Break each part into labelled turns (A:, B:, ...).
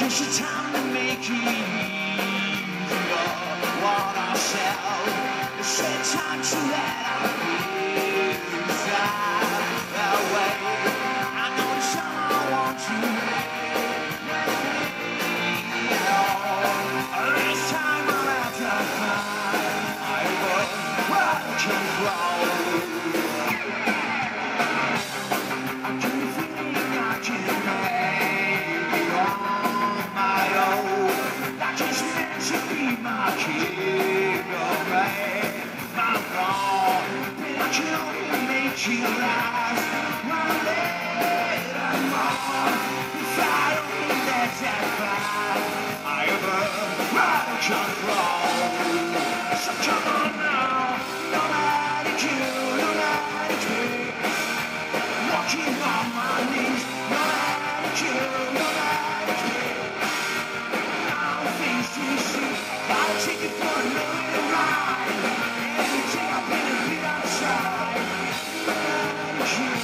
A: It's the time to make it easier on ourselves. It's the time to let our feelings die that way. I know it's all I want to this time I'm out to find I was right control. I can think I can make it on my own. That is meant to be my kingdom, my God. But I can only make it last one day and more. If I only let that pass, I am out of control. So come on now, no matter you, no matter me. Walking on my knees, no matter you, no matter me. Now things to see, gotta take it for a little ride. Everything I've been a bit outside, no matter you.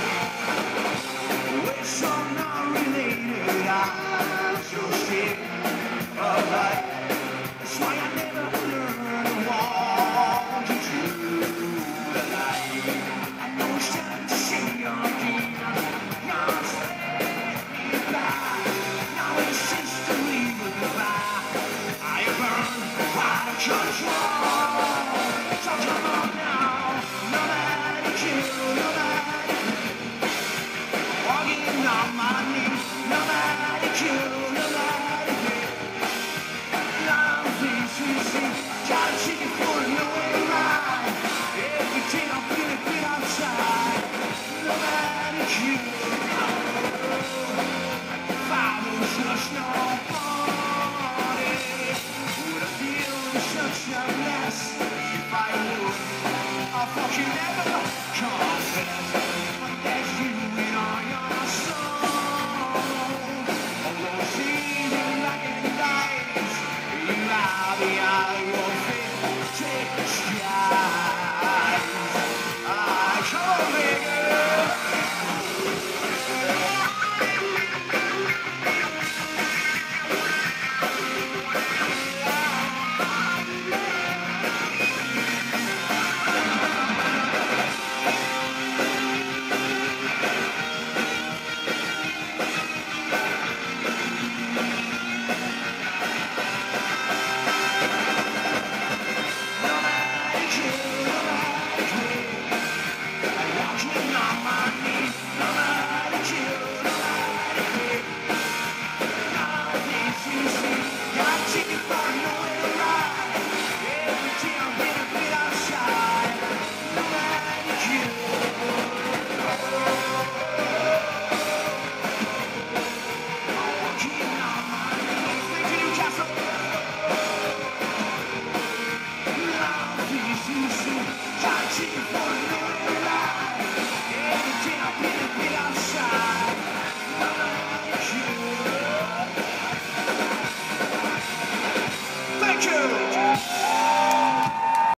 A: We're so not related, I'm so sick of life. That's why I never learned to want to do the light. I know it's time to see your king. Now it's me back. Now it's history goodbye. I have burned out of control. So come on now, no matter you, no matter me. Walking on my knees, no matter you, no matter me. Now things to see, gotta take it for a little ride. Everything I'm feeling bit outside, no matter you. If I was just nobody, would I feel such a mess? If I would, I fucking never confess. But there's you in all your soul. All those easy like days, you are the eye of your feet. Take the skies. I come here. Newcastle.